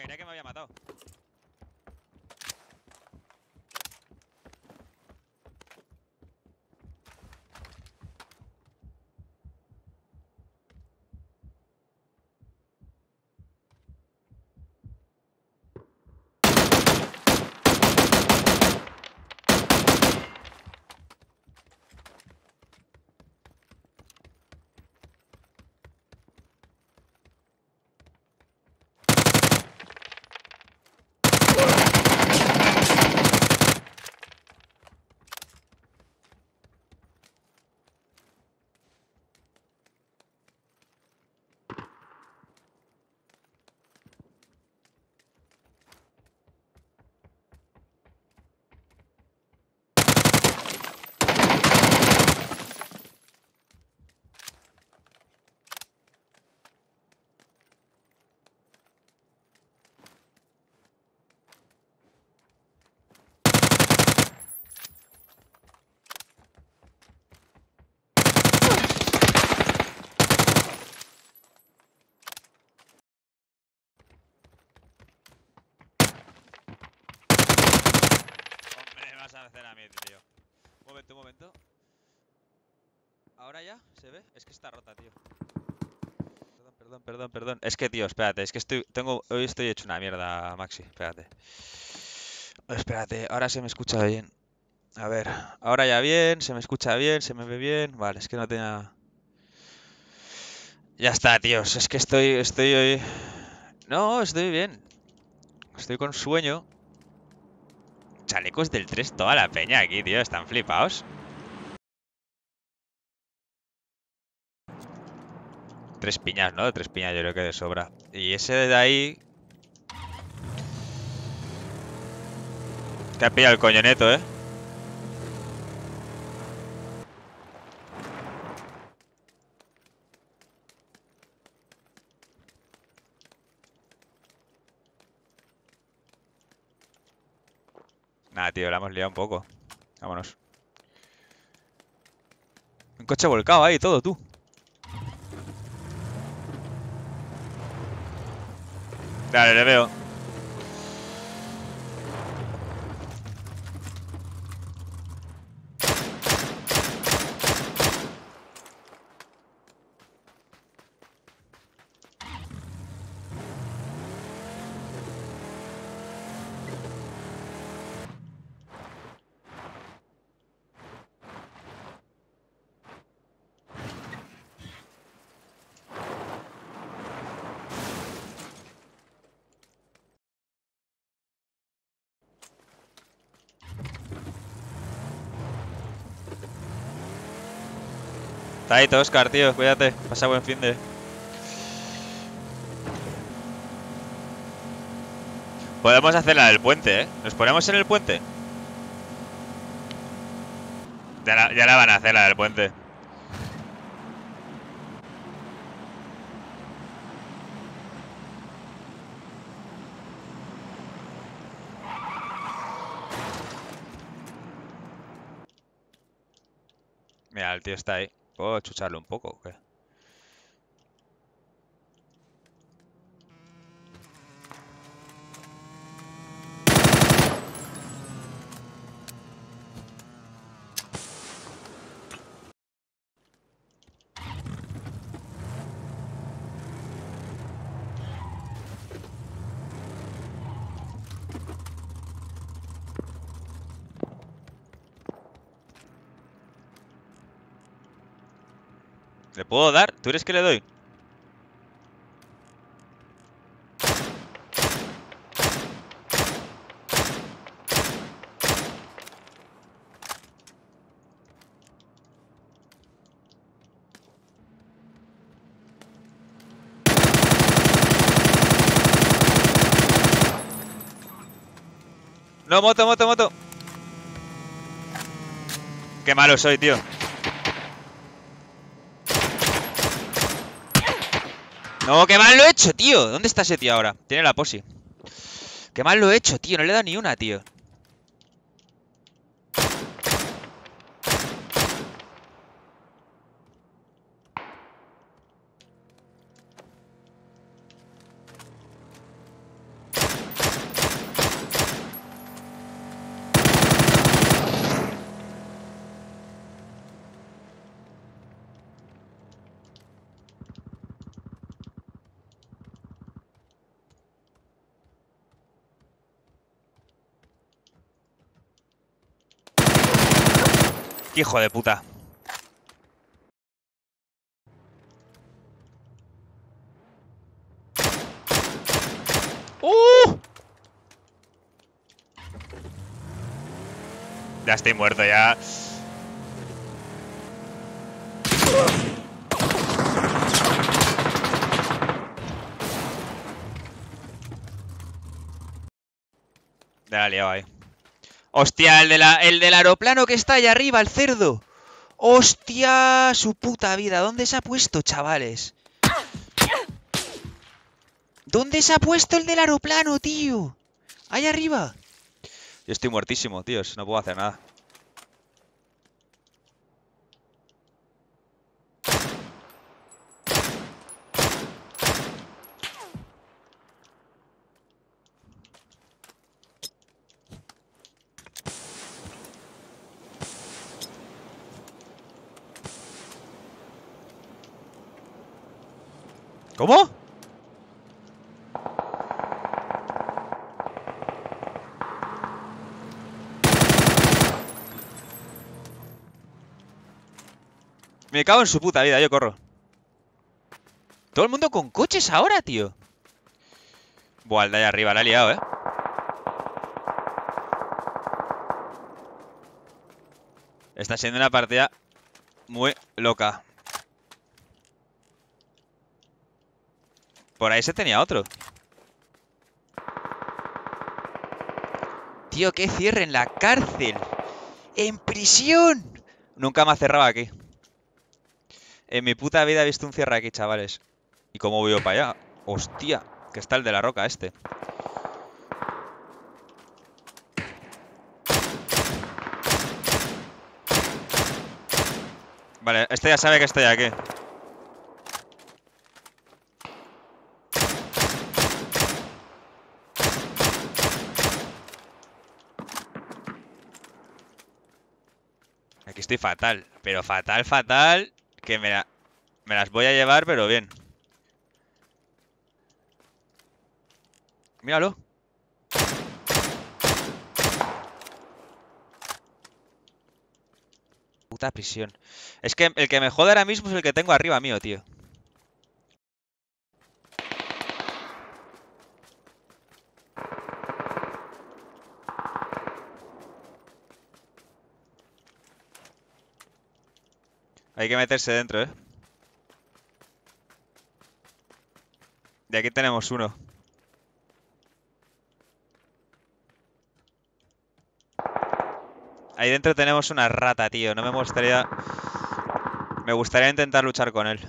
creía que me había matado. Hombre, me vas a hacer a mí, tío. Un momento, un momento. ¿Ahora ya? ¿Se ve? Es que está rota, tío. Perdón. Es que, tío, espérate. Es que hoy estoy hecho una mierda, Maxi. Espérate, ahora se me escucha bien. A ver, ahora ya bien, se me escucha bien, se me ve bien. Vale, es que no tenía... Ya está, tíos. Es que estoy hoy... No, estoy bien. Estoy con sueño. Chalecos del 3 toda la peña aquí, tío. Están flipados. 3 piñas, ¿no? 3 piñas yo creo que de sobra. Y ese de ahí... Que ha pillado el coñoneto, ¿eh? Nada, tío, la hemos liado un poco. Vámonos. Un coche volcado ahí, todo, tú. Dale, le veo. Está ahí, Oscar, tío, cuídate. Pasa buen fin de... Podemos hacer la del puente, ¿eh? ¿Nos ponemos en el puente? Ya la van a hacer, la del puente. Mira, el tío está ahí. ¿Puedo chucharlo un poco o qué? ¿Le puedo dar? ¿Tú eres que le doy? No, moto. Qué malo soy, tío. No, qué mal lo he hecho, tío. ¿Dónde está ese tío ahora? Tiene la posi. Qué mal lo he hecho, tío. No le he dado ni una, tío. ¡Qué hijo de puta! Ya estoy muerto, ya. Ya la he liado ahí. ¡Hostia! El del aeroplano que está allá arriba, el cerdo. ¡Hostia! Su puta vida. ¿Dónde se ha puesto, chavales? ¿Dónde se ha puesto el del aeroplano, tío? Allá arriba. Yo estoy muertísimo, tíos. No puedo hacer nada. ¿Cómo? Me cago en su puta vida, yo corro. Todo el mundo con coches ahora, tío. Buah, el de allá arriba, la ha liado, ¿eh? Está siendo una partida muy loca. Por ahí se tenía otro. Tío, que cierre en la cárcel. ¡En prisión! Nunca me ha cerrado aquí. En mi puta vida he visto un cierre aquí, chavales. ¿Y cómo voy yo para allá? Hostia, que está el de la roca este. Vale, este ya sabe que estoy aquí. Aquí estoy fatal, pero fatal, fatal. Que me las voy a llevar, pero bien. Míralo. Puta prisión. Es que el que me jode ahora mismo es el que tengo arriba mío, tío. Hay que meterse dentro, ¿eh? De aquí tenemos uno. Ahí dentro tenemos una rata, tío. No me gustaría... Me gustaría intentar luchar con él.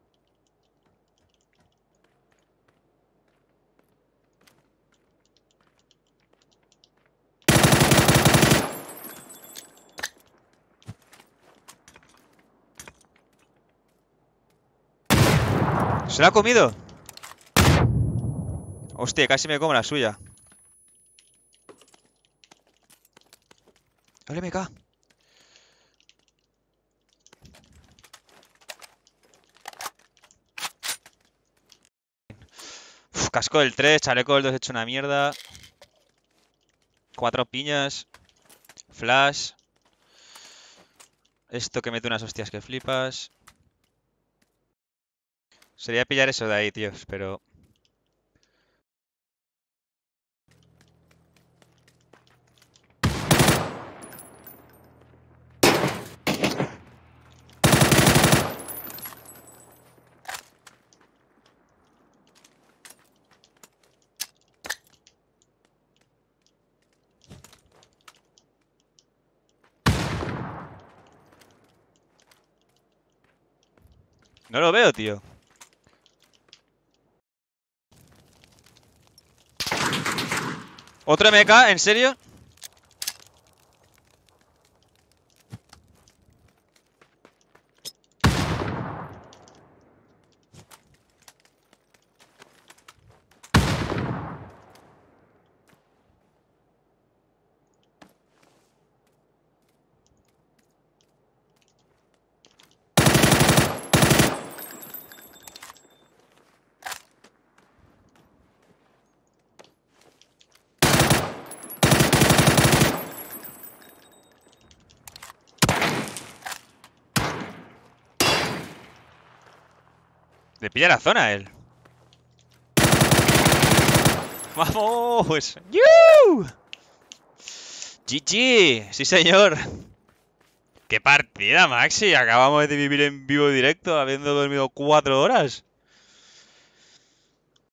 ¿Se lo ha comido? Hostia, casi me como la suya. ¡Ole, me cago! Casco del 3, chaleco del 2 hecho una mierda. 4 piñas. Flash. Esto que mete unas hostias que flipas. Sería pillar eso de ahí, tíos, pero... No lo veo, tío. ¿Otro MK? ¿En serio? Le pilla la zona a él. ¡Vamos! ¡Yu! ¡GG! ¡Sí, señor! ¡Qué partida, Maxi! Acabamos de vivir en vivo directo, habiendo dormido 4 horas.